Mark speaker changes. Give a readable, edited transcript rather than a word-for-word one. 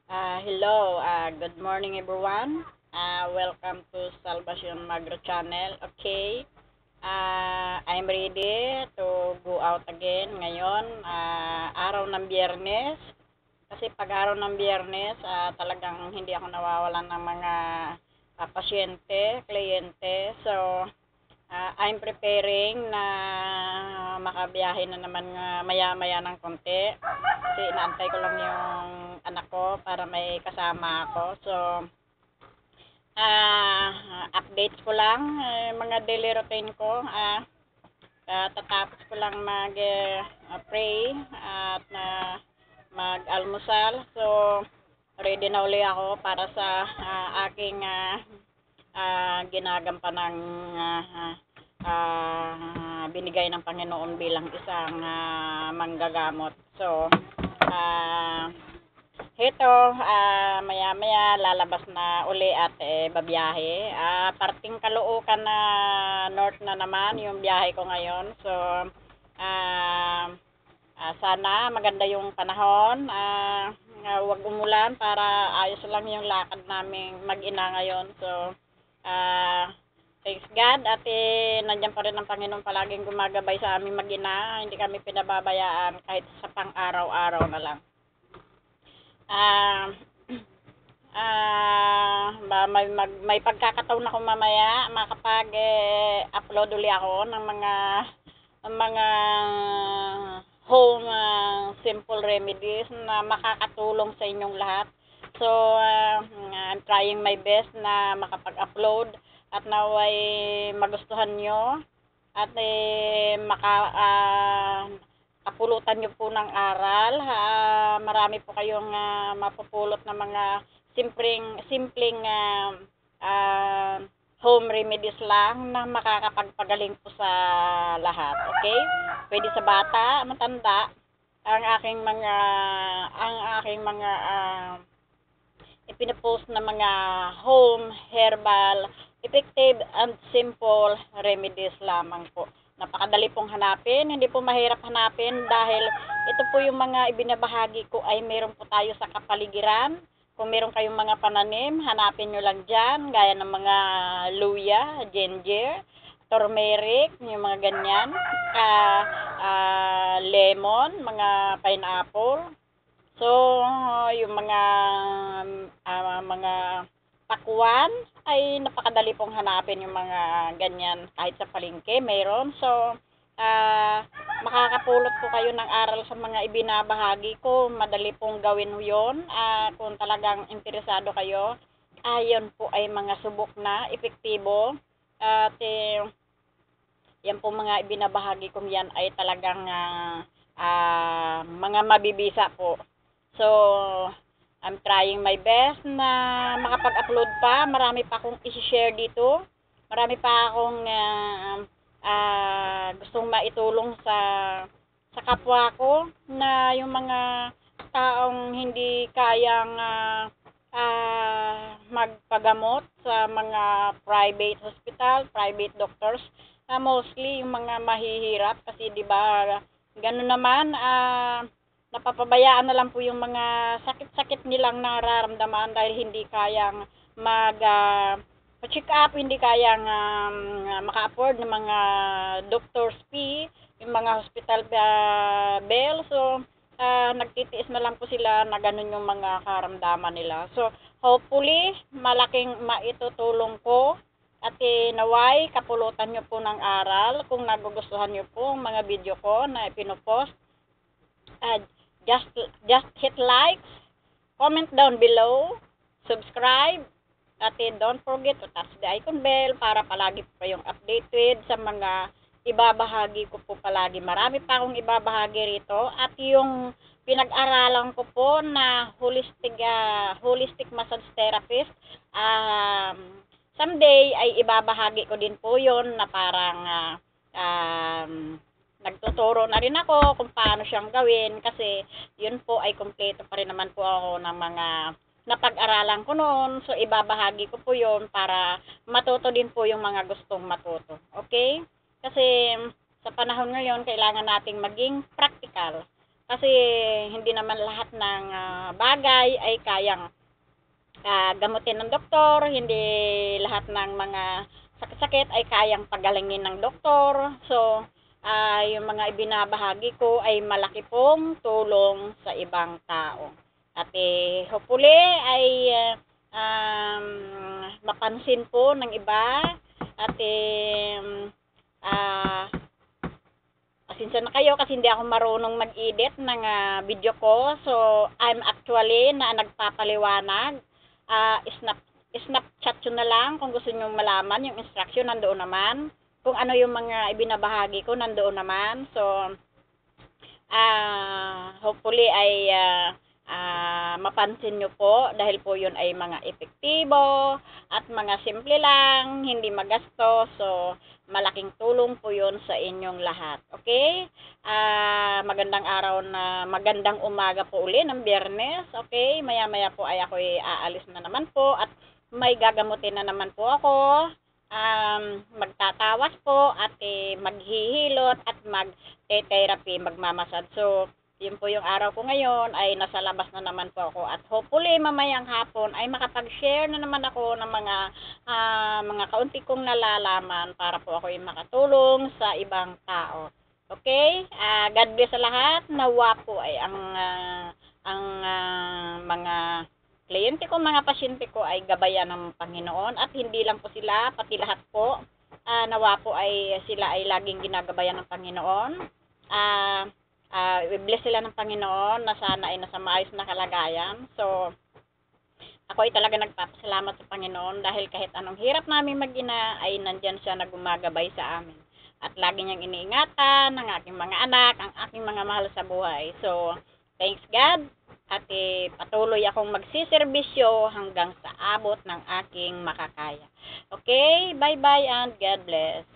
Speaker 1: Hello, good morning everyone. Welcome to Salvation Magro channel. Okay, I'm ready to go out again ngayon, araw ng Biyernes. Kasi pag araw ng Biyernes, talagang hindi ako nawawalan ng mga pasyente, kliyente. So, I'm preparing na makabiyahe na naman maya-maya ng konti. Kasi inaantay ko lang yung anak ko para may kasama ako. So, updates ko lang mga daily routine ko. Tatapos ko lang mag-pray at mag-almusal. So, ready na uli ako para sa aking ginagampanang binigay ng Panginoon bilang isang manggagamot. So, heto, maya-maya lalabas na uli at babiyahe. Parting Caloocan na north na naman yung biyahe ko ngayon. So, sana maganda yung panahon. Wag umulan para ayos lang yung lakad namin mag-ina ngayon. So, thanks God at nandiyan pa rin ang Panginoon palaging gumagabay sa aming mag-ina. Hindi kami pinababayaan kahit sa pang-araw-araw na lang. May pagkakataon ako mamaya makapag-upload uli ako ng mga home simple remedies na makakatulong sa inyong lahat. So, I'm trying my best na makapag-upload at naway magustuhan nyo at kapulutan nyo po ng aral. Marami po kayong mapupulot na mga simpleng home remedies lang na makakapagpagaling po sa lahat. Okay? Pwede sa bata, matanda, ang aking mga ipinopost na mga home herbal effective and simple remedies lamang po. Napakadali pong hanapin, hindi po mahirap hanapin dahil ito po yung mga ibinabahagi ko ay meron po tayo sa kapaligiran. Kung meron kayong mga pananim, hanapin nyo lang dyan, gaya ng mga luya, ginger, turmeric, yung mga ganyan, lemon, mga pineapple. So, yung mga pakwan ay napakadali pong hanapin yung mga ganyan kahit sa palengke meron. So, makakapulot po kayo ng aral sa mga ibinabahagi ko. Madali pong gawin yon kung talagang interesado kayo. Ayon po ay mga subok na epektibo at yan po mga ibinabahagi ko yan ay talagang mga mabibisa po. So, I'm trying my best na makapag-upload pa. Marami pa akong i-share dito. Marami pa akong gustong maitulong sa kapwa ko na yung mga taong hindi kayang magpagamot sa mga private hospital, private doctors. Mostly yung mga mahihirap kasi 'di ba gano'n naman napapabayaan na lang po yung mga sakit-sakit nilang nararamdaman dahil hindi kayang check up, hindi kayang maka-afford ng mga doctor's fee, yung mga hospital bill. So, nagtitiis na lang po sila na ganun yung mga karamdaman nila. So, hopefully, malaking maitutulong ko at naway kapulutan nyo po ng aral kung nagugustuhan nyo po ang mga video ko na ipinopost. Just hit likes, comment down below, subscribe, at don't forget to touch the icon bell para palagi po kayong updated sa mga ibabahagi ko po palagi. Marami pa akong ibabahagi rito at yung pinag-aralan ko po na holistic massage therapist, someday ay ibabahagi ko din po yon na parang nagtuturo na rin ako kung paano siyang gawin kasi yun po ay kumpleto pa rin naman po ako ng mga napag-aralan ko noon. So, ibabahagi ko po yun para matuto din po yung mga gustong matuto. Okay? Kasi sa panahon ngayon, kailangan nating maging practical. Kasi hindi naman lahat ng bagay ay kayang gamutin ng doktor, hindi lahat ng mga sakit ay kayang pagalingin ng doktor. So, yung mga ibinabahagi ko ay malaki pong tulong sa ibang tao. At hopefully ay mapansin po ng iba at pasensya na kayo kasi hindi ako marunong mag-edit ng video ko. So, I'm actually nagpapaliwanag. Snapchat yun na lang kung gusto nyo malaman yung instruction, nandoon naman. Kung ano yung mga ibinabahagi ko, nandoon naman. So, hopefully ay mapansin nyo po dahil po yun ay mga epektibo at mga simple lang, hindi magastos. So, malaking tulong po yun sa inyong lahat. Okay? Magandang araw na, magandang umaga po uli ng Biyernes. Okay? Maya-maya po ay ako'y aalis na naman po at may gagamutin na naman po ako. Magtatawas po at maghihilot at mag-therapy, magmamasad. So, yun po yung araw ko ngayon ay nasa labas na naman po ako at hopefully mamayang hapon ay makapag-share na naman ako ng mga kaunti kong nalalaman para po ako yung makatulong sa ibang tao. Okay? God bless sa lahat. Nawa po ay ang mga kliyente ko, mga pasyente ko ay gabayan ng Panginoon at hindi lang po sila, pati lahat po. Nawa po ay sila ay laging ginagabayan ng Panginoon. I-bless sila ng Panginoon na sana ay nasa maayos na kalagayan. So, ako ay talaga nagpapasalamat sa Panginoon dahil kahit anong hirap namin mag-ina ay nandyan siya na gumagabay sa amin. At lagi niyang iniingatan ng aking mga anak, ang aking mga mahal sa buhay. So, thanks God. At patuloy akong magsiservisyo hanggang sa abot ng aking makakaya. Okay? Bye-bye and God bless.